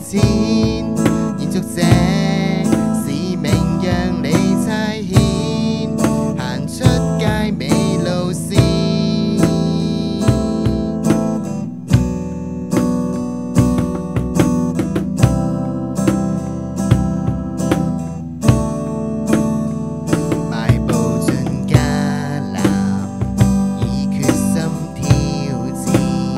錢，延續這使命，讓你差遣，行出街美路線。邁步進迦南，以決心挑戰。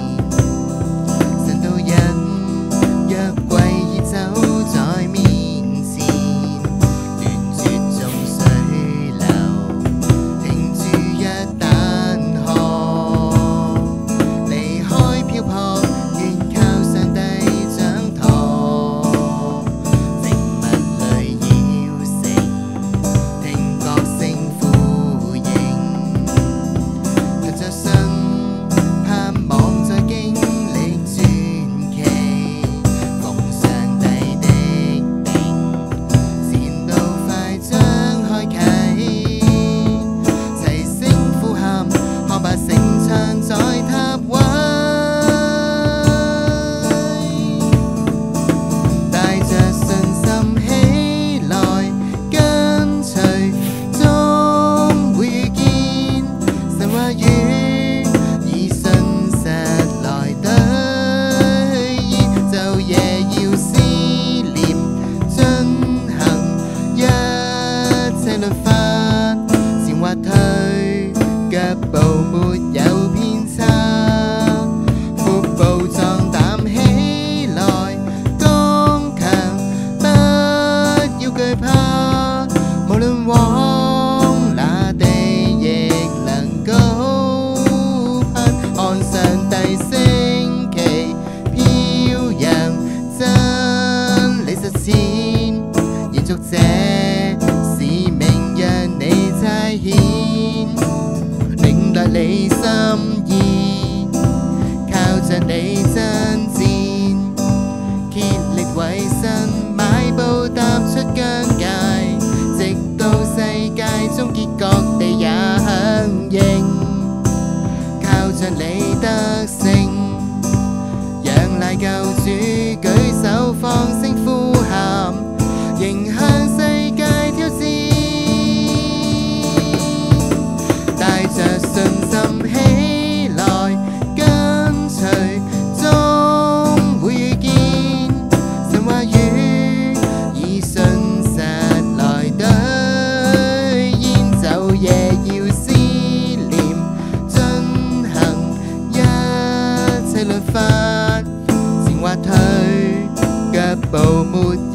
神導引，約櫃已走在面前，斷絕眾水流，停住約旦河，離開漂泊，願靠上帝掌舵。靜默裏繞城，聽角聲呼應，憑着信，盼望再經歷傳奇，奉上帝的定，前路快將開啟，齊聲呼喊，看吧城牆在塌毀，帶着信心起來，跟隨，終會遇見神話語，以信實來兌現，晝夜要思念，遵行一切律法，前或退，腳步沒有偏差，腹部壯膽起來，剛強，不要懼怕，無論往哪地亦能高攀，看上帝升旗飄揚，真理實踐，延續這使命，讓你差遣，領略你心意，靠着你爭戰，竭力為神邁步踏出疆界，直到世界終結，各地也響應，靠着你得勝，仰賴救主，舉手放聲呼喊，迎向世界挑戰，帶着信心起來，跟隨，終會遇見神話語，以信實來兌現，晝夜要思念，遵行一切律法，前或退，腳步沒